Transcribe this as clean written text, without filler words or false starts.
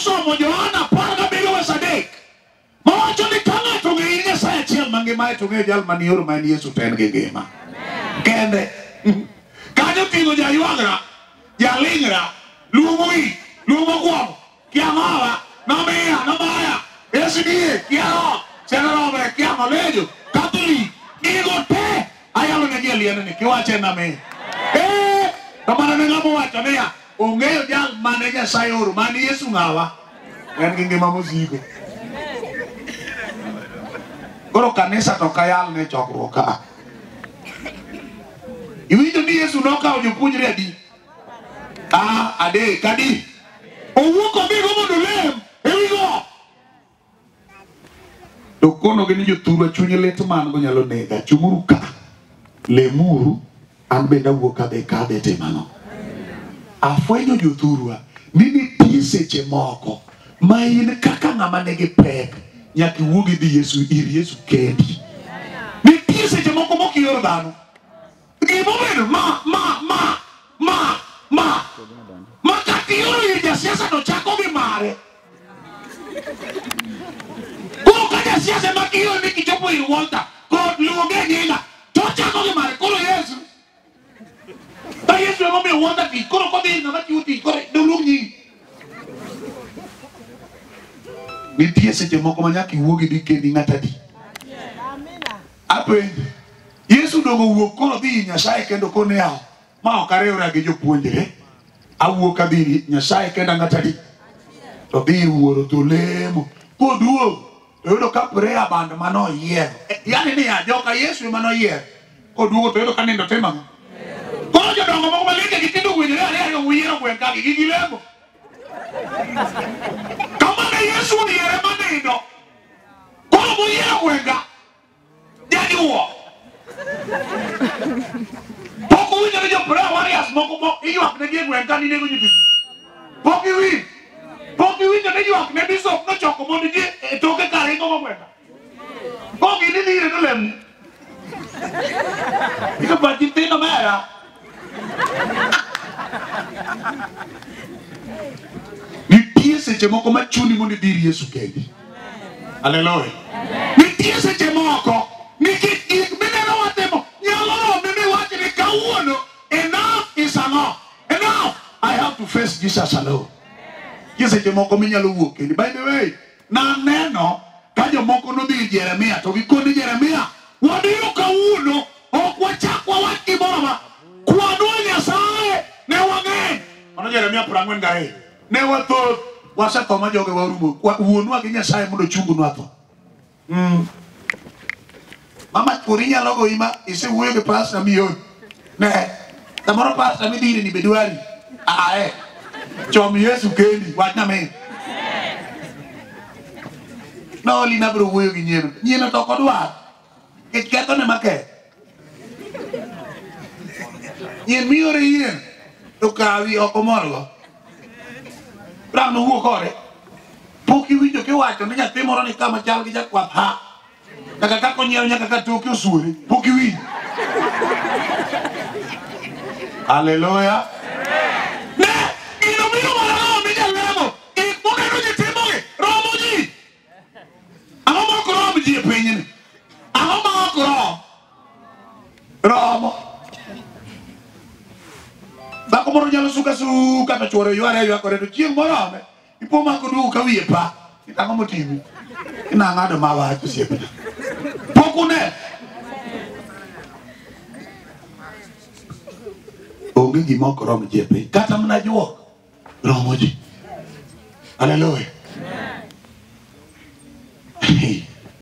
somo Johana parga bilo wasadek. Mawacho ni kanga to ngi Nyasaye achiel mangima to ngi jal man yor man Yesu ten gi ngima. Kende. Kanyo tingo jaywagra, jalingra, luongi, luongo kwom, kiamawa, namia, namaya, esidi, kiao, senarome, kiamalejo, Catholic, nigo te, ayalo negi aliene ni kiwache na me. Kamana ngamo wacho niya, ong'eyo jal mane Nyasaye oro, mane Yesu ng'awa, en gi ngima mosiko. Koro kanisa to kayal ne chokruok ka. Iwinjo ni Yesu nokawo jopuonjre adi? Ade kadi. Owuok obigo mondo lem ewigo. To kono gini jothurwa chuny lit man go nyalo nega. Chung'uru ka. Lemuru an bende awuok kadhe timano. Afwenyo jothurwa ni nitie seche moko ma in kaka ng'ama nigi pek nyaka iwuog idhi ir Yesu kendi. Nitie seche moko mokioro dhano. Gimobedo ma katioro ir jasiasa no chako gi mare. Koro ka jasiasa ma kioro ni kichopo ir Walter kod luonge nyinga to chako gi mare koro Yesu. Ta Yesu emo miyo Walter tich koro kodhi ng'ama chiwo tich koro doluong nyingi. Nitie seche moko ma nyaka iwuog idhi kendi ng'ata di. Apenjo Yesu dongo wuok kono dhi Nyasaye kendo kone yao ma ok ariwra gi jopuonjre awuok adhi Nyasaye kendo ng'ata di to dhi wuoro to lemo koduogo to yudo ka prayer band mano yiero yani ni joka Yesu mano yiero koduogo to yudo ka nindo timang'o koro jodongo moko malinge gi tindo gwinjre ariyo wiero gwen ka gi lemo kamane Yesu yiere manindo koro moyiero gwenga jadi wuo Poko winjo ni jo prayer warriors moko iyuak ne gi gwen ka ni nego nyithindo. Poki winjo ni ywak ne bishop no choko mondo ji toke kare ngo gwenda. Poki ni dire no lem. Iko pati pino mera. Nitie seche moko ma chuni mondo diri Yesu kendi. Hallelujah. Nitie seche moko nikik mineno watimo nyalo mimi wacho ni kawuono enough is enough. Enough. I have to face Jesus alone. Seche moko minyalo wuok kendi. By the way, na neno ka jomoko nodhi Jeremia to gikoni Jeremia wadiro kawuono ok wachak wawach gimoro ma kwanwa Nyasaye ne wang'eny. Mano Jeremia 42. Ne wathoth wasetho ma joge warumo wuonwa gi Nyasaye mondo chungunwa tho. Mama kuri nyalo go ima isewuoyo gi pastor miyo ne samoro pastor midire ni bedwari chom Yesu kendi wachna me no lina bro wuoyo gi nyieno to kodwa ketho ne make nyen miyore yen to kawi oko morgo brano wuo kore pok iwinjo kiwacho ni nyathi moro ni kama chal gi jakwath ha kaka kako nyiew nyaka ka toke osure pok iwinjo. Hallelujah. Romo bako moro nyalo suka to chwore yware ywakore to chieng' morome ipo mako duka wiye pa itang'o motimi ina ng'ado mawacho siepna pokune onge gima ok rom jepe kata mana juok romo ji. Hallelujah.